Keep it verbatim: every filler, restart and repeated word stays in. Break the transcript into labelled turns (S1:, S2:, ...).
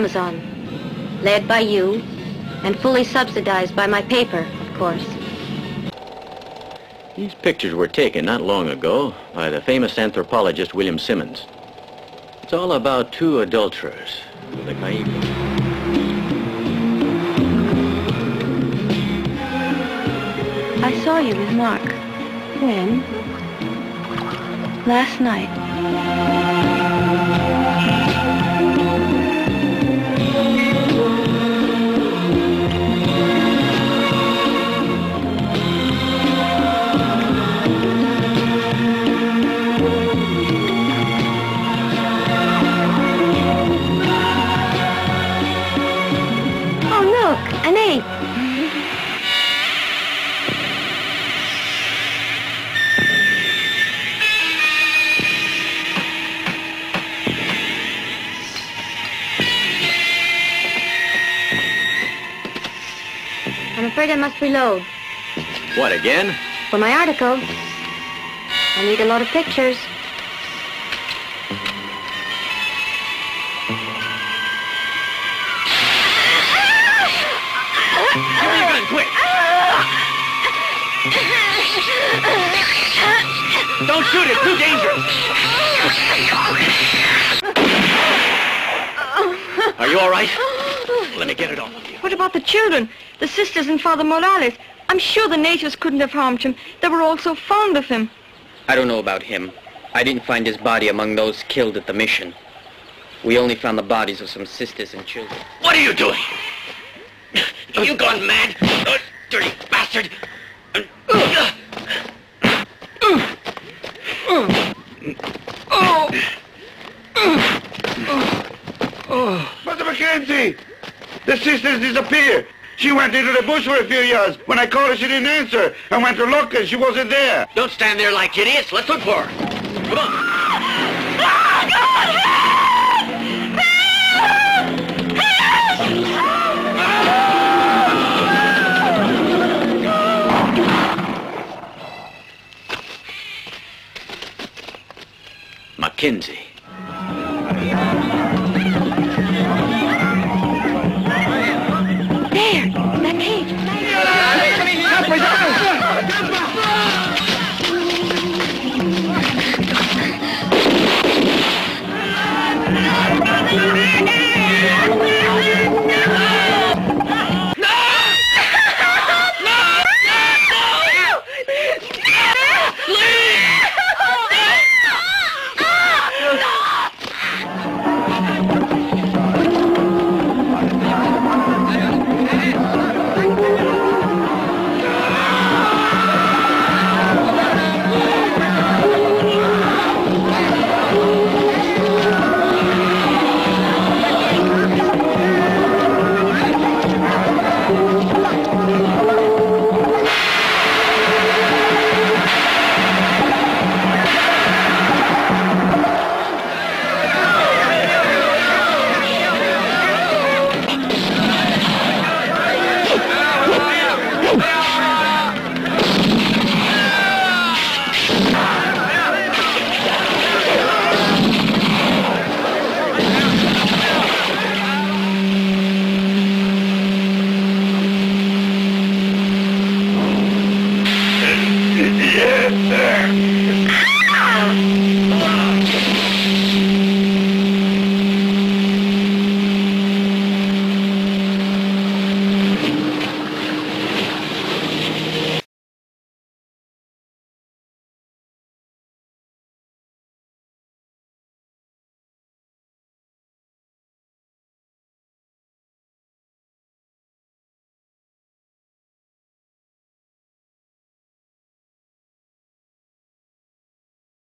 S1: was on. Led by you, and fully subsidized by my paper, of course.
S2: These pictures were taken not long ago by the famous anthropologist William Simmons. It's all about two adulterers, the Caique.
S1: I saw you with Mark. When? Last night. Oh, look, an ape. I'm afraid I must reload.
S2: What, again?
S1: For my article. I need a lot of pictures.
S2: Give me your gun, quick! Don't shoot it, too dangerous! Are you all right? Let me get it off of you.
S3: What about the children? The sisters and Father Morales? I'm sure the natives couldn't have harmed him. They were all so fond of him.
S4: I don't know about him. I didn't find his body among those killed at the mission. We only found the bodies of some sisters and children.
S2: What are you doing? Have you gone mad? Oh, dirty bastard!
S5: Mister Mackenzie! The sisters disappeared. She went into the bush for a few years. When I called her, she didn't answer. I went to look and she wasn't there.
S2: Don't stand there like idiots. Let's look for her. Come on. Mackenzie.
S1: There! That cage!
S5: Yes, sir.